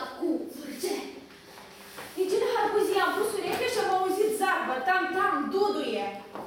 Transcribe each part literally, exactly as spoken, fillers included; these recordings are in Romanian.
dat cu vârcele. Regina Harbuzia am pus ureche și am auzit zarbă, tam-tam, duduie.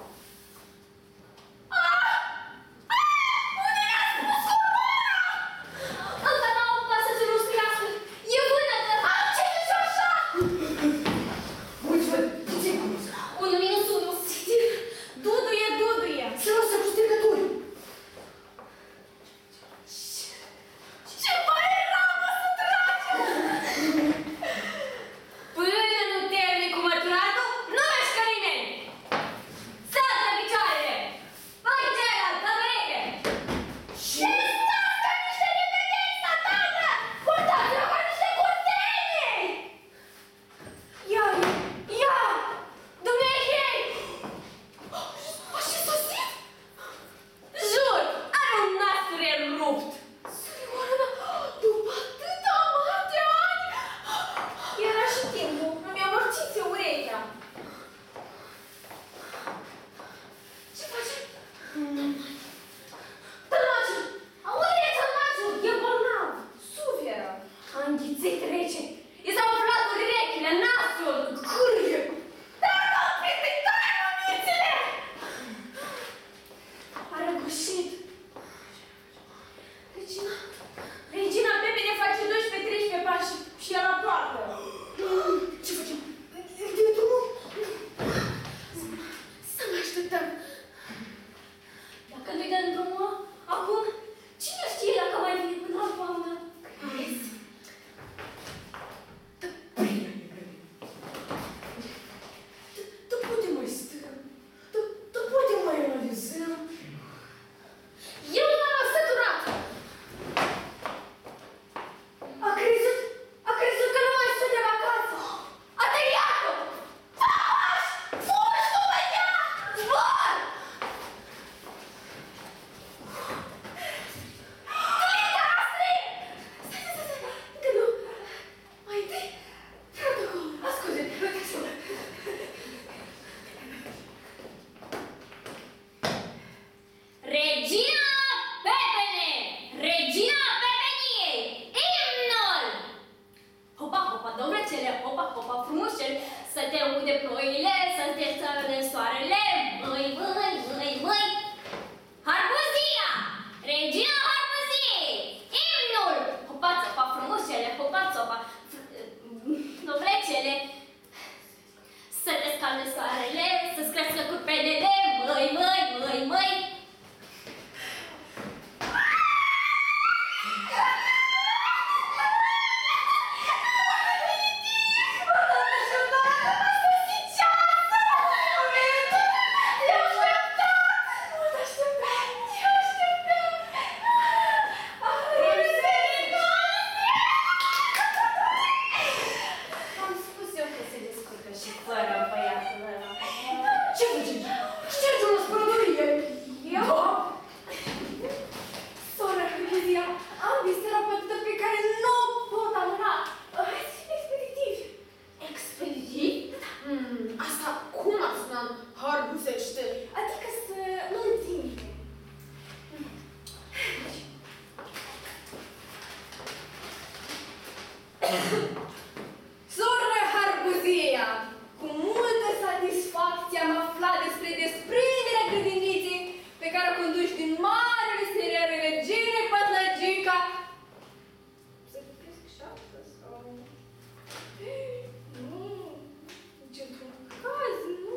Soră Harbuzia, cu multă satisfacție am aflat despre desprinderea grădiniței pe care o conduci din marele serial Regine Pătlăgica. Să crezi șapte sau... Nu, nici într-un caz, nu.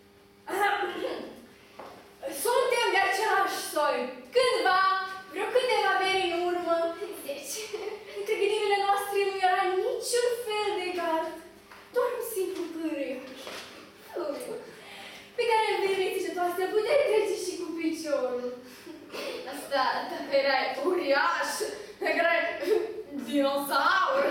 Suntem de același soi. Cândva, vreo câteva veri în urmă, deci, între gândirile noastre nu era niciun fel de gard, doar un simplu pârâiac. Pe care în verițile toastre puteai trece și cu piciorul. Asta, dacă erai uriaș, dacă erai dinosaur.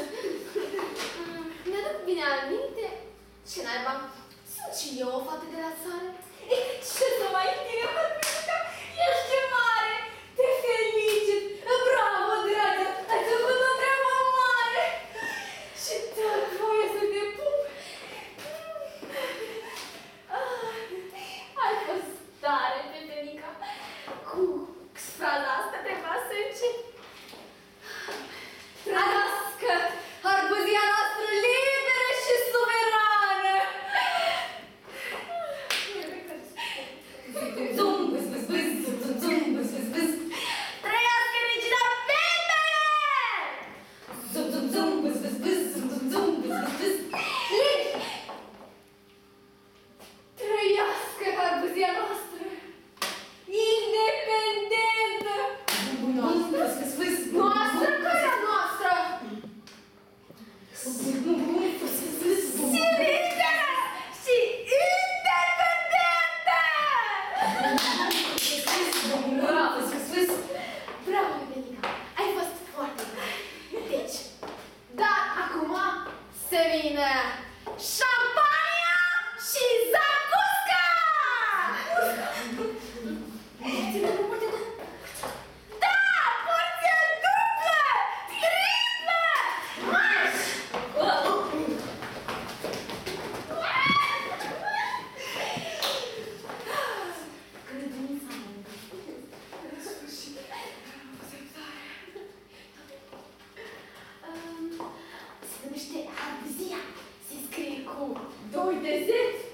Mi-aduc bine aminte, ce naiba, sunt și eu o fată de la țară. E, ce să mai tine, Hărbica, ești mare, te felicit, bravo, dragă, ai făcut o treabă mare și dă voie să te pup. Ai fost tare, Petenica, cu fraza asta trebuia să încep. Trăiască șampania și zacusca! Da, porție dublă, triplă, marș! Se numește arbuzia. Se scrie cu Doi de Z.